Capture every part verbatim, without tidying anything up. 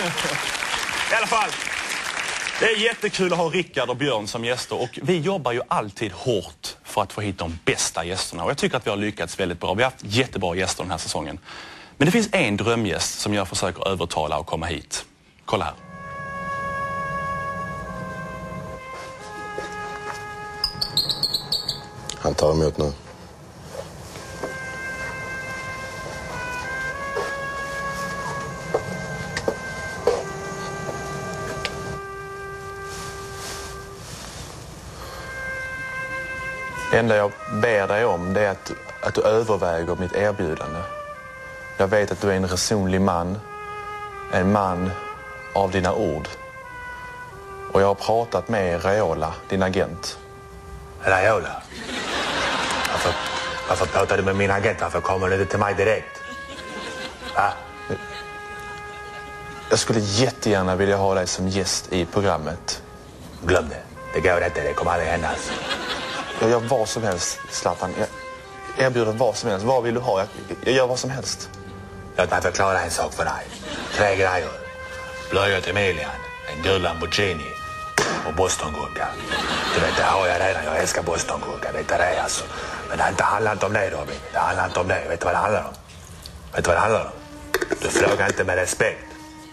I alla fall, det är jättekul att ha Rickard och Björn som gäster. Och vi jobbar ju alltid hårt för att få hit de bästa gästerna. Och jag tycker att vi har lyckats väldigt bra. Vi har haft jättebra gäster den här säsongen. Men det finns en drömgäst som jag försöker övertala att komma hit. Kolla här. Han tar emot nu. Det enda jag ber dig om det är att, att du överväger mitt erbjudande. Jag vet att du är en resonlig man. En man av dina ord. Och jag har pratat med Raiola, din agent. Raiola? Varför, varför pratar du med min agent? Varför kommer du inte till mig direkt? Va? Jag skulle jättegärna vilja ha dig som gäst i programmet. Glöm det. Det går inte. Det kommer aldrig hända. Jag gör vad som helst, Zlatan. Jag erbjuder vad som helst. Vad vill du ha? Jag, jag gör vad som helst. Låt mig förklara en sak för dig. Tre grejer. Blöjor till Emilian, en gul Lamborghini och Bostongurka. Du vet, det har jag redan. Jag älskar Bostongurka. Vet du det är alltså. Men det har inte handlat om det, Robin. Det handlar inte om det. Vet du vad det handlar om? Vet du vad det handlar om? Du frågar inte med respekt.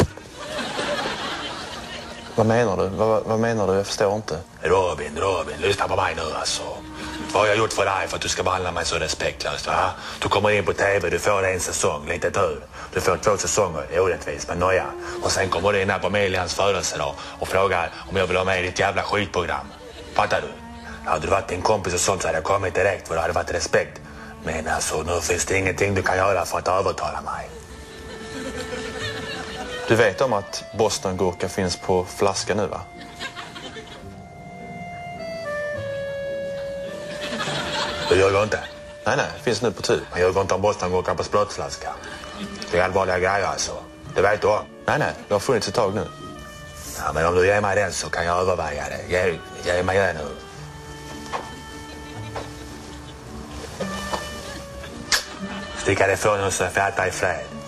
Vad menar du? Vad, vad menar du? Jag förstår inte. Robin, Robin, lyssna på mig nu alltså. Vad har jag gjort för dig för att du ska behandla mig så respektlöst, va? Du kommer in på tv, du får en säsong, lite tur. Du får två säsonger, orättvist, men noja. Och sen kommer du in här på Emilians födelsedag och frågar om jag vill ha med i ditt jävla skitprogram. Fattar du? Hade du varit en kompis och sånt så hade jag kommit direkt för det hade varit respekt. Men alltså, nu finns det ingenting du kan göra för att övertala mig. Du vet om att Bostongurka finns på flaska nu, va? Du ljuger inte? Nej, nej. Finns nu på tur. Man ljuger inte om Bostongurka på sprutflaska. Det är allvarliga grejer alltså. Det vet du om. Nej, nej. Det har funnits ett tag nu. Ja, men om du ger mig den så kan jag överväga det. Ge, ge mig den nu. Sticka det från oss och fäta i fred.